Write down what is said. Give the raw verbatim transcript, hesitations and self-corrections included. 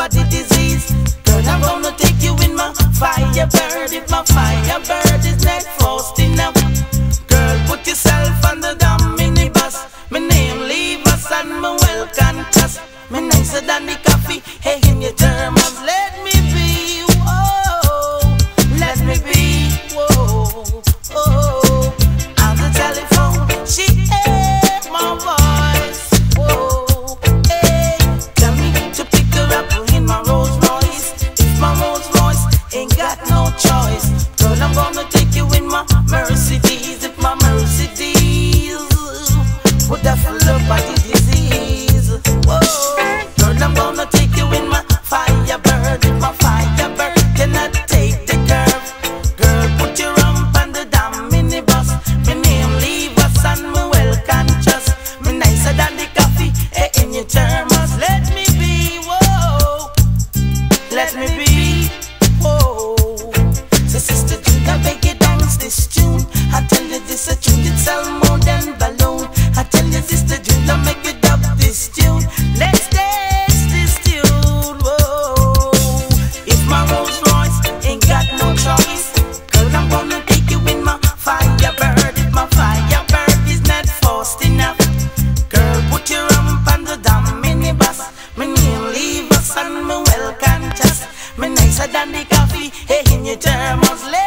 body disease. Girl, I'm gonna take you in my Firebird. If my Firebird is not fast enough, girl, put yourself on the damn minibus. My name leave us and my well conscious. Me nicer than the coffee, hey, in your thermos. Let me be, whoa, let me be, whoa, oh. On the telephone, she heard my voice, whoa, hey. Tell me to pick her up in my Rolls Royce. If my Rolls Royce ain't got no choice, girl, I'm gonna take you in my Mercedes. If my Mercedes would have full of body disease, whoa. Girl, I'm gonna take you in my Firebird. If my Firebird cannot take the curve, girl, put your rump on the damn minibus. My name leave us and me well conscious. Me nicer than the coffee, hey, in your thermos. Let me be, whoa, let me be, whoa. So sister June, I beg you dance this tune. I tell you this a tune, it sell more than balloon. I tell you sister June, I make you dub this tune. Let's dance this tune, whoa. If my Rolls Royce ain't got no choice, girl, I'm gonna take you in my Firebird. If my Firebird is not fast enough, girl, put your rump on the damn minibus. Me name leave us and me well conscious. Me nicer than the coffee, hey, in your thermos.